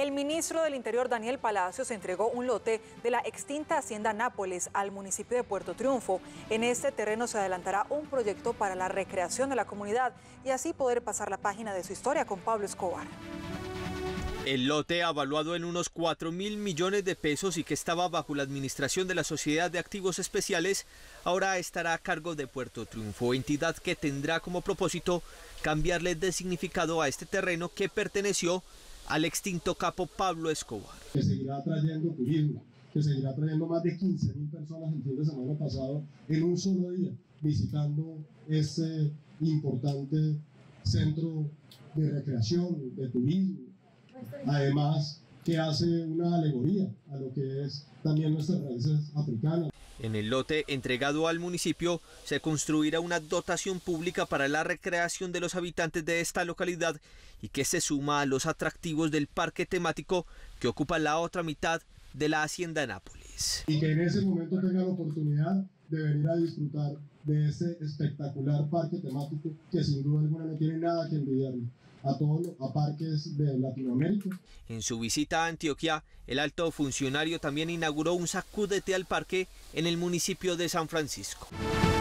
El ministro del Interior, Daniel Palacios, entregó un lote de la extinta Hacienda Nápoles al municipio de Puerto Triunfo. En este terreno se adelantará un proyecto para la recreación de la comunidad y así poder pasar la página de su historia con Pablo Escobar. El lote, avaluado en unos 4.000 millones de pesos y que estaba bajo la administración de la Sociedad de Activos Especiales, ahora estará a cargo de Puerto Triunfo, entidad que tendrá como propósito cambiarle de significado a este terreno que perteneció al extinto capo Pablo Escobar. Que seguirá trayendo turismo, que seguirá trayendo más de 15.000 personas el fin de semana pasado en un solo día, visitando este importante centro de recreación, de turismo. Además, que hace una alegoría a lo que es también nuestras raíces africanas. En el lote entregado al municipio se construirá una dotación pública para la recreación de los habitantes de esta localidad y que se suma a los atractivos del parque temático que ocupa la otra mitad de la Hacienda Nápoles. Y que en ese momento tengan la oportunidad de venir a disfrutar de este espectacular parque temático que sin duda alguna no tiene nada que envidiarle a parques de Latinoamérica. En su visita a Antioquia, el alto funcionario también inauguró un sacúdete al parque en el municipio de San Francisco.